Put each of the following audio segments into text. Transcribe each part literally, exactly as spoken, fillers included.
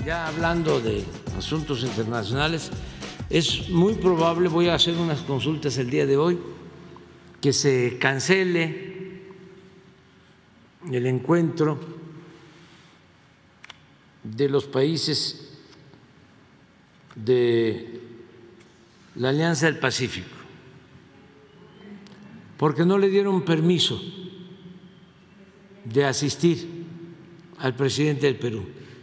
ya hablando de asuntos internacionales, es muy probable, voy a hacer unas consultas el día de hoy, que se cancele el encuentro de los países de la Alianza del Pacífico, porque no le dieron permiso de asistir al presidente del Perú.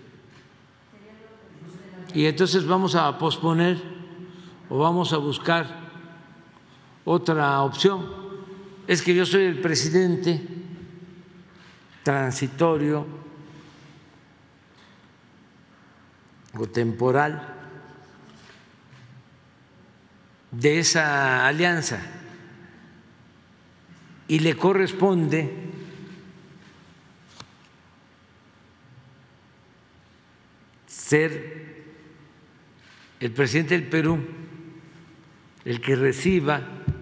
Y entonces vamos a posponer o vamos a buscar otra opción. Es que yo soy el presidente transitorio o temporal de esa alianza y le corresponde ser el presidente del Perú el que reciba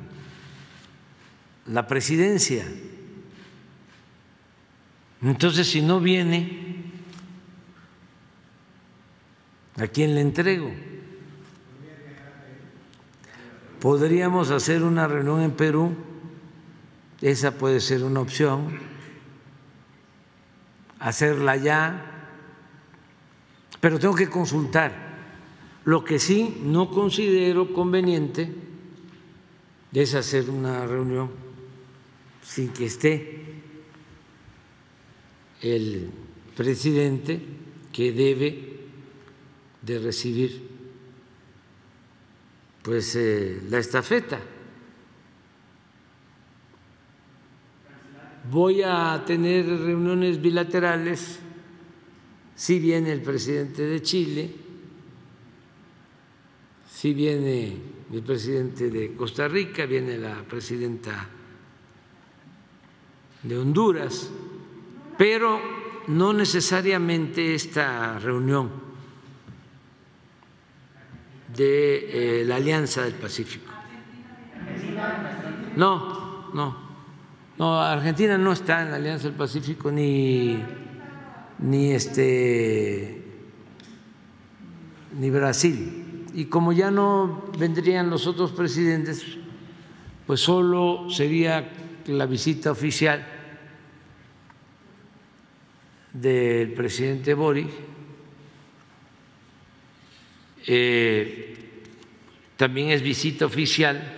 la presidencia. Entonces, si no viene, ¿a quién le entrego? Podríamos hacer una reunión en Perú, esa puede ser una opción, hacerla ya, pero tengo que consultar. Lo que sí no considero conveniente es hacer una reunión sin que esté el presidente que debe de recibir pues eh, la estafeta. Voy a tener reuniones bilaterales, si viene el presidente de Chile, si viene el presidente de Costa Rica, viene la presidenta de Honduras, pero no necesariamente esta reunión de eh, la Alianza del Pacífico. No, no, no, Argentina no está en la Alianza del Pacífico ni, ni este ni Brasil. Y como ya no vendrían los otros presidentes, pues solo sería la visita oficial del presidente Boric. Eh, también es visita oficial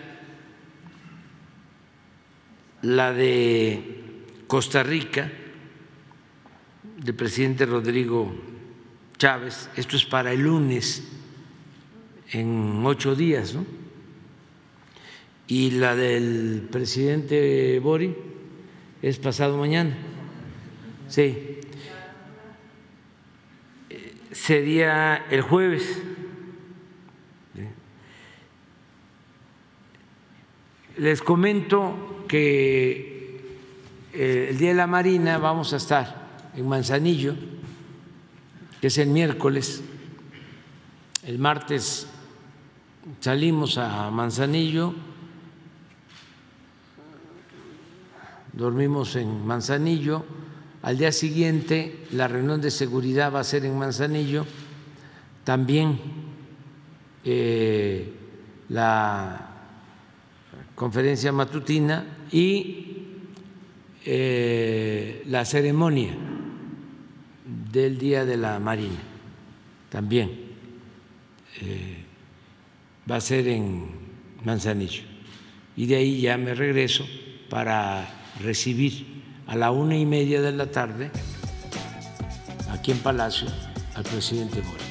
la de Costa Rica, del presidente Rodrigo Chávez. Esto es para el lunes, en ocho días, ¿no? Y la del presidente Boric es pasado mañana. Sí. Sería el jueves. Les comento que el Día de la Marina vamos a estar en Manzanillo, que es el miércoles. El martes salimos a Manzanillo, dormimos en Manzanillo. Al día siguiente la reunión de seguridad va a ser en Manzanillo, también eh, la conferencia matutina y eh, la ceremonia del Día de la Marina también eh, va a ser en Manzanillo. Y de ahí ya me regreso para recibir a la una y media de la tarde aquí en Palacio al presidente Boric.